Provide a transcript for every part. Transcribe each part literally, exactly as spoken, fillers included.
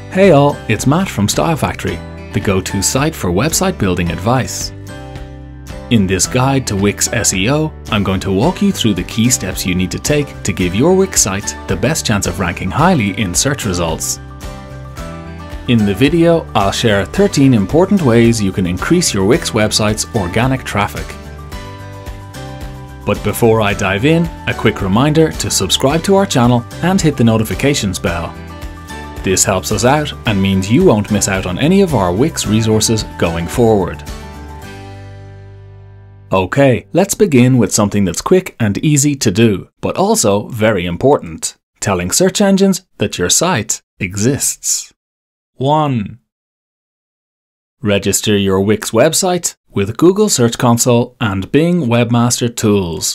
Hey all, it's Matt from Style Factory, the go-to site for website building advice. In this guide to Wix S E O, I'm going to walk you through the key steps you need to take to give your Wix site the best chance of ranking highly in search results. In the video, I'll share thirteen important ways you can increase your Wix website's organic traffic. But before I dive in, a quick reminder to subscribe to our channel and hit the notifications bell. This helps us out and means you won't miss out on any of our Wix resources going forward. Okay, let's begin with something that's quick and easy to do, but also very important: telling search engines that your site exists. one. Register your Wix website with Google Search Console and Bing Webmaster Tools.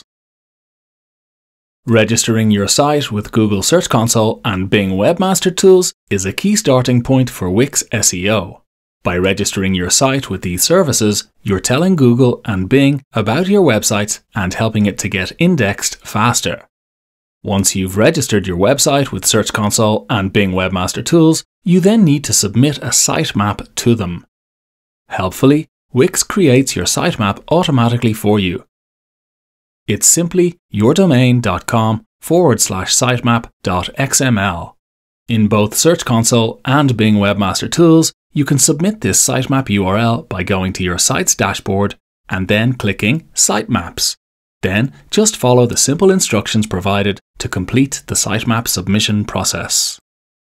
Registering your site with Google Search Console and Bing Webmaster Tools is a key starting point for Wix S E O. By registering your site with these services, you're telling Google and Bing about your website and helping it to get indexed faster. Once you've registered your website with Search Console and Bing Webmaster Tools, you then need to submit a sitemap to them. Helpfully, Wix creates your sitemap automatically for you. It's simply yourdomain.com forward slash sitemap.xml. In both Search Console and Bing Webmaster Tools, you can submit this sitemap U R L by going to your site's dashboard and then clicking Sitemaps. Then just follow the simple instructions provided to complete the sitemap submission process.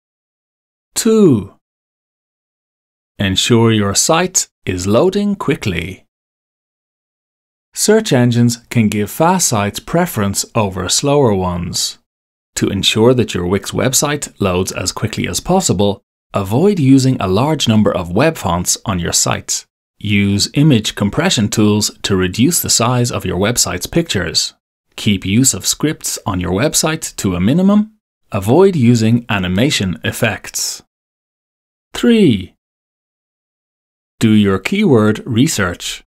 two. Ensure your site is loading quickly. Search engines can give fast sites preference over slower ones. To ensure that your Wix website loads as quickly as possible, avoid using a large number of web fonts on your site. Use image compression tools to reduce the size of your website's pictures. Keep use of scripts on your website to a minimum. Avoid using animation effects. three. Do your keyword research.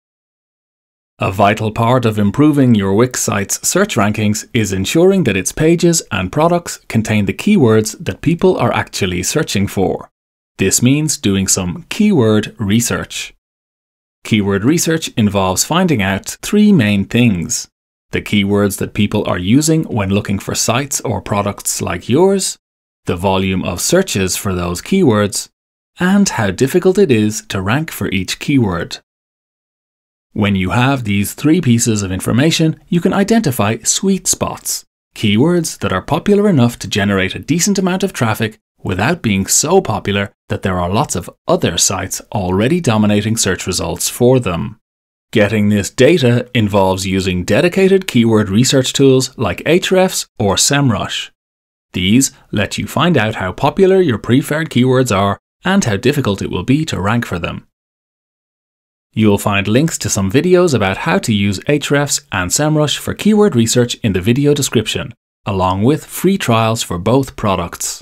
A vital part of improving your Wix site's search rankings is ensuring that its pages and products contain the keywords that people are actually searching for. This means doing some keyword research. Keyword research involves finding out three main things: the keywords that people are using when looking for sites or products like yours, the volume of searches for those keywords, and how difficult it is to rank for each keyword. When you have these three pieces of information, you can identify sweet spots, keywords that are popular enough to generate a decent amount of traffic without being so popular that there are lots of other sites already dominating search results for them. Getting this data involves using dedicated keyword research tools like Ahrefs or SEMrush. These let you find out how popular your preferred keywords are and how difficult it will be to rank for them. You'll find links to some videos about how to use Ahrefs and SEMrush for keyword research in the video description, along with free trials for both products.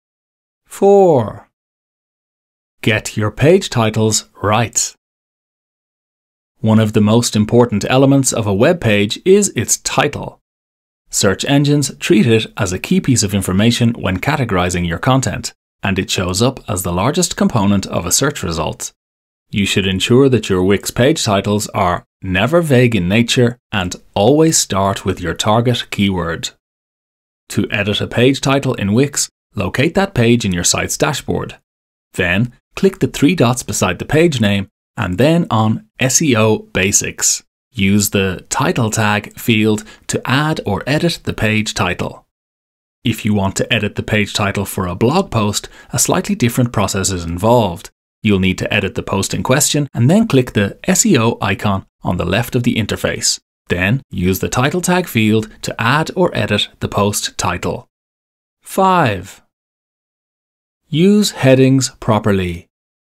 four. Get your page titles right. One of the most important elements of a web page is its title. Search engines treat it as a key piece of information when categorizing your content, and it shows up as the largest component of a search result. You should ensure that your Wix page titles are never vague in nature and always start with your target keyword. To edit a page title in Wix, locate that page in your site's dashboard. Then, click the three dots beside the page name and then on S E O Basics. Use the title tag field to add or edit the page title. If you want to edit the page title for a blog post, a slightly different process is involved. You'll need to edit the post in question and then click the S E O icon on the left of the interface. Then use the title tag field to add or edit the post title. five. Use headings properly.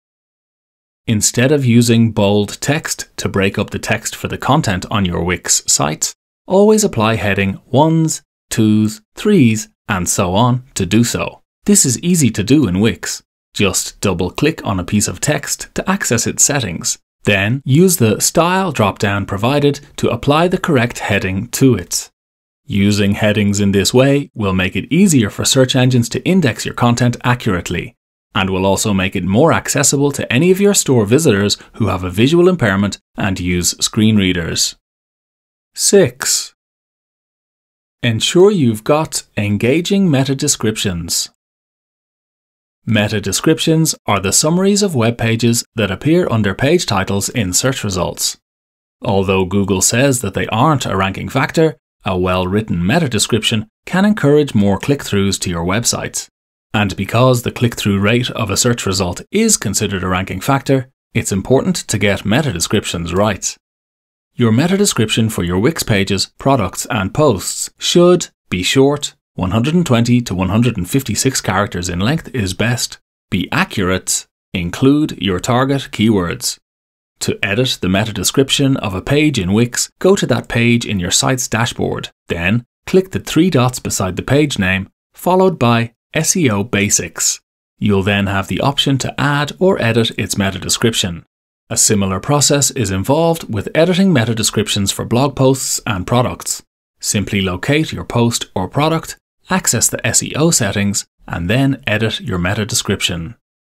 Instead of using bold text to break up the text for the content on your Wix site, always apply heading ones, twos, threes, and so on to do so. This is easy to do in Wix. Just double-click on a piece of text to access its settings. Then use the Style drop-down provided to apply the correct heading to it. Using headings in this way will make it easier for search engines to index your content accurately. and will also make it more accessible to any of your store visitors who have a visual impairment and use screen readers. six. Ensure you've got engaging meta descriptions. Meta descriptions are the summaries of web pages that appear under page titles in search results. Although Google says that they aren't a ranking factor, a well-written meta description can encourage more click-throughs to your website. And because the click-through rate of a search result is considered a ranking factor, it's important to get meta descriptions right. Your meta description for your Wix pages, products, and posts should be short. one hundred twenty to one hundred fifty-six characters in length is best. Be accurate. Include your target keywords. To edit the meta description of a page in Wix, go to that page in your site's dashboard. Then, click the three dots beside the page name, followed by S E O Basics. You'll then have the option to add or edit its meta description. A similar process is involved with editing meta descriptions for blog posts and products. Simply locate your post or product, access the S E O settings, and then edit your meta description.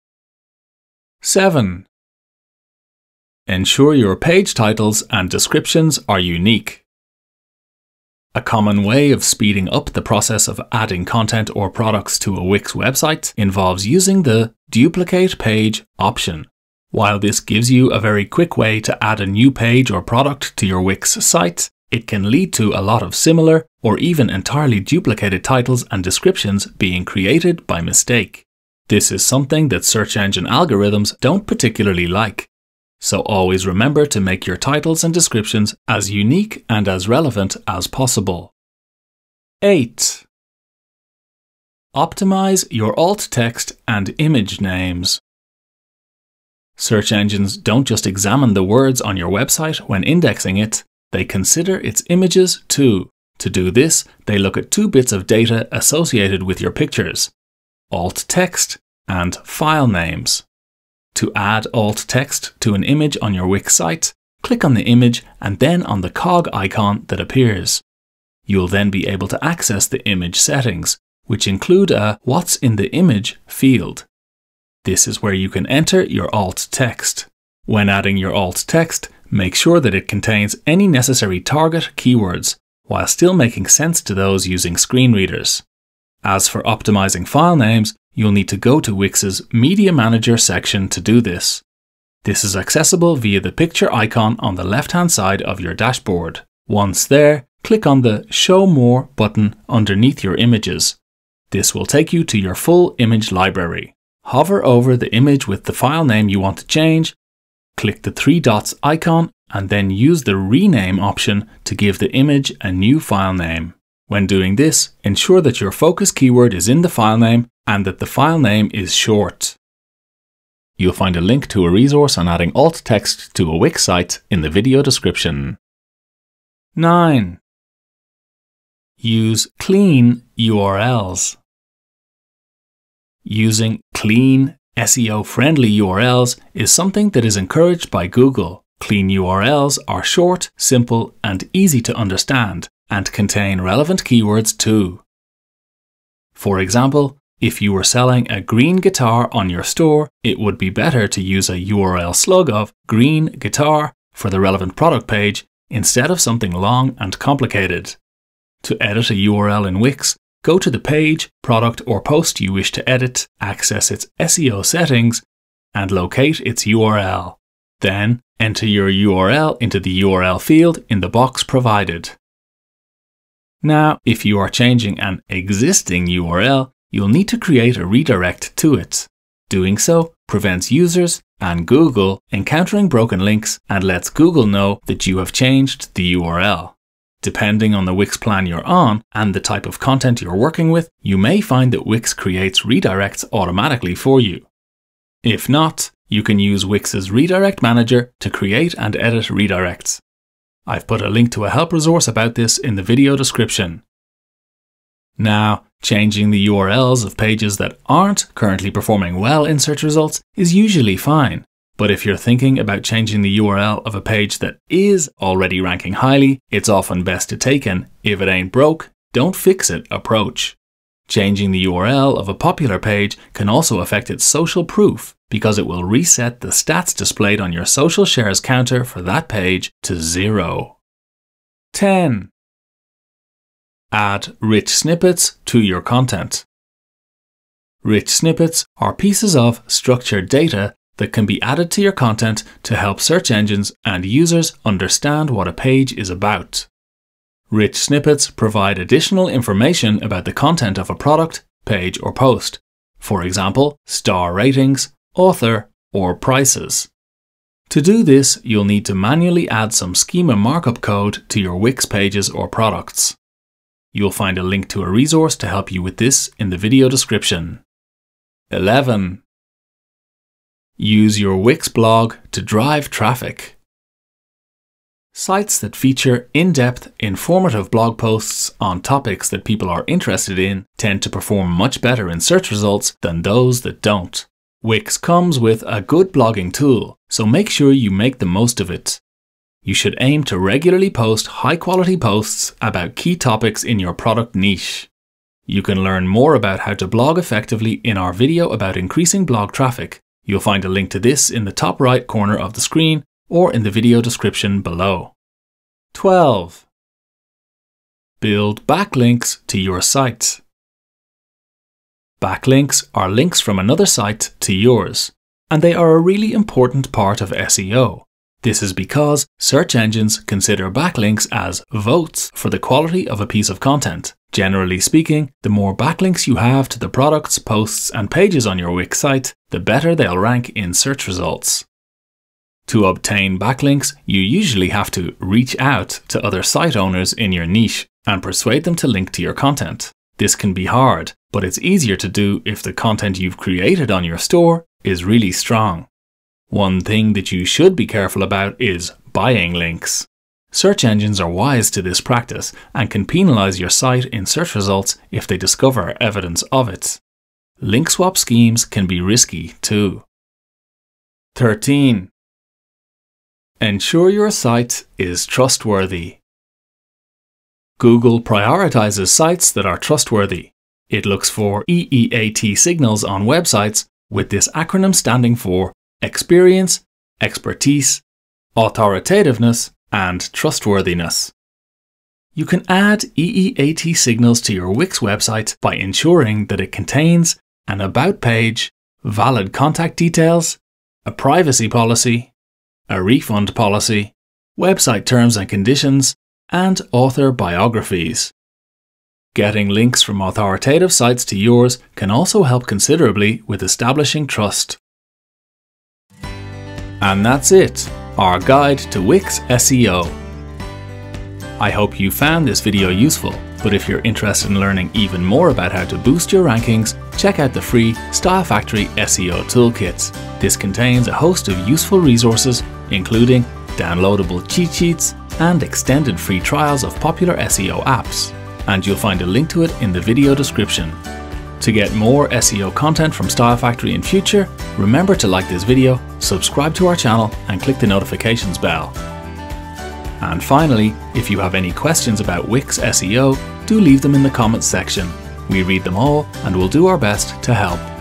seven. Ensure your page titles and descriptions are unique. A common way of speeding up the process of adding content or products to a Wix website involves using the Duplicate Page option. While this gives you a very quick way to add a new page or product to your Wix site, it can lead to a lot of similar or even entirely duplicated titles and descriptions being created by mistake. This is something that search engine algorithms don't particularly like. So always remember to make your titles and descriptions as unique and as relevant as possible. eight. Optimize your alt text and image names. Search engines don't just examine the words on your website when indexing it, they consider its images too. To do this, they look at two bits of data associated with your pictures: alt text and file names. To add alt text to an image on your Wix site, click on the image and then on the cog icon that appears. You'll then be able to access the image settings, which include a "What's in the image" field. This is where you can enter your alt text. When adding your alt text, make sure that it contains any necessary target keywords, while still making sense to those using screen readers. As for optimizing file names, you'll need to go to Wix's Media Manager section to do this. This is accessible via the picture icon on the left-hand side of your dashboard. Once there, click on the Show More button underneath your images. This will take you to your full image library. Hover over the image with the file name you want to change, click the three dots icon, and then use the Rename option to give the image a new file name. When doing this, ensure that your focus keyword is in the file name and that the file name is short. You'll find a link to a resource on adding alt text to a Wix site in the video description. nine. Use clean U R Ls. Using clean, S E O-friendly U R Ls is something that is encouraged by Google. Clean U R Ls are short, simple, and easy to understand, and contain relevant keywords too. For example, if you were selling a green guitar on your store, it would be better to use a U R L slug of green guitar for the relevant product page instead of something long and complicated. To edit a U R L in Wix, go to the page, product, or post you wish to edit, access its S E O settings, and locate its U R L. Then, enter your U R L into the U R L field in the box provided. Now, if you are changing an existing U R L, you'll need to create a redirect to it. Doing so prevents users and Google encountering broken links and lets Google know that you have changed the U R L. Depending on the Wix plan you're on and the type of content you're working with, you may find that Wix creates redirects automatically for you. If not, you can use Wix's Redirect Manager to create and edit redirects. I've put a link to a help resource about this in the video description. Now, changing the U R Ls of pages that aren't currently performing well in search results is usually fine. But if you're thinking about changing the U R L of a page that is already ranking highly, it's often best to take an "if it ain't broke, don't fix it" approach. Changing the U R L of a popular page can also affect its social proof because it will reset the stats displayed on your social shares counter for that page to zero. ten. Add rich snippets to your content. Rich snippets are pieces of structured data that can be added to your content to help search engines and users understand what a page is about. Rich snippets provide additional information about the content of a product, page, or post. For example, star ratings, author, or prices. To do this, you'll need to manually add some schema markup code to your Wix pages or products. You'll find a link to a resource to help you with this in the video description. eleven. Use your Wix blog to drive traffic. Sites that feature in-depth, informative blog posts on topics that people are interested in tend to perform much better in search results than those that don't. Wix comes with a good blogging tool, so make sure you make the most of it. You should aim to regularly post high-quality posts about key topics in your product niche. You can learn more about how to blog effectively in our video about increasing blog traffic. You'll find a link to this in the top right corner of the screen or in the video description below. twelve. Build backlinks to your site. Backlinks are links from another site to yours, and they are a really important part of S E O. This is because search engines consider backlinks as votes for the quality of a piece of content. Generally speaking, the more backlinks you have to the products, posts, and pages on your Wix site, the better they'll rank in search results. To obtain backlinks, you usually have to reach out to other site owners in your niche and persuade them to link to your content. This can be hard, but it's easier to do if the content you've created on your store is really strong. One thing that you should be careful about is buying links. Search engines are wise to this practice and can penalize your site in search results if they discover evidence of it. Link swap schemes can be risky too. thirteen. Ensure your site is trustworthy. Google prioritizes sites that are trustworthy. It looks for E E A T signals on websites, with this acronym standing for Experience, Expertise, Authoritativeness, and Trustworthiness. You can add E E A T signals to your Wix website by ensuring that it contains an About page, valid contact details, a privacy policy, a refund policy, website terms and conditions, and author biographies. Getting links from authoritative sites to yours can also help considerably with establishing trust. And that's it, our guide to Wix S E O. I hope you found this video useful, but if you're interested in learning even more about how to boost your rankings, check out the free Style Factory S E O Toolkit. This contains a host of useful resources, including downloadable cheat sheets and extended free trials of popular S E O apps, and you'll find a link to it in the video description. To get more S E O content from Style Factory in future, remember to like this video, subscribe to our channel, and click the notifications bell. And finally, if you have any questions about Wix S E O, do leave them in the comments section. We read them all and will do our best to help.